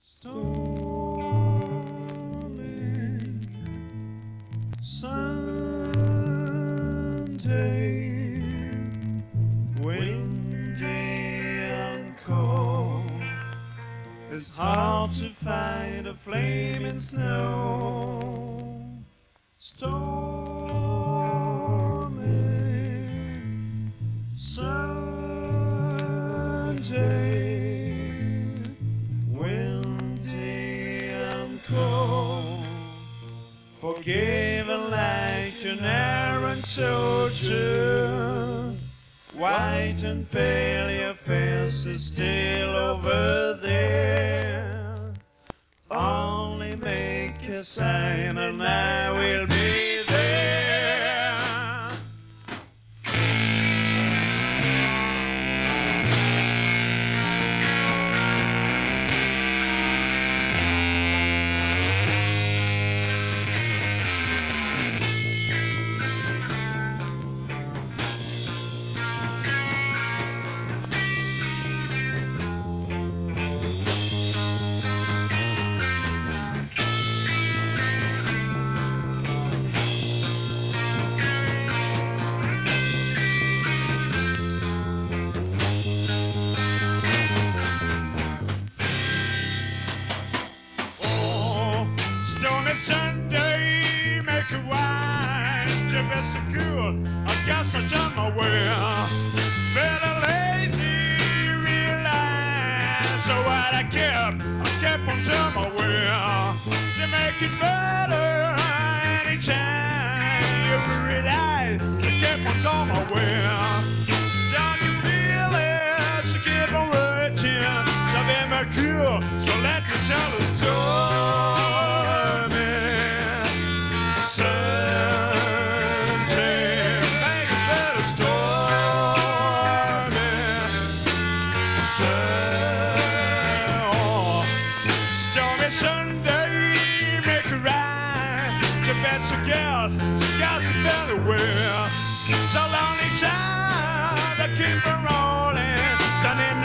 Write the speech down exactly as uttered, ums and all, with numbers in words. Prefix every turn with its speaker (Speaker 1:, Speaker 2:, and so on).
Speaker 1: Stormy Sunday, windy and cold. It's hard to find a flame in snow. Stormy Sunday, windy and cold. Forgiven like an errant soldier, white and pale, your face is still over there. Only make a sign and I will be there. Stormy Sunday, make it wine, to be so cool. I guess I done my way. Better lazy, realize. So what I kept, I kept on doing my way. To make it better anytime you realize. So kept on doing my way. Don't you feel it? So keep on working. So be my cool. So let me tell the story. Stormy Sunday, make it right. The best of girls, so girls are better well. So lonely time, they keep on rolling. Done in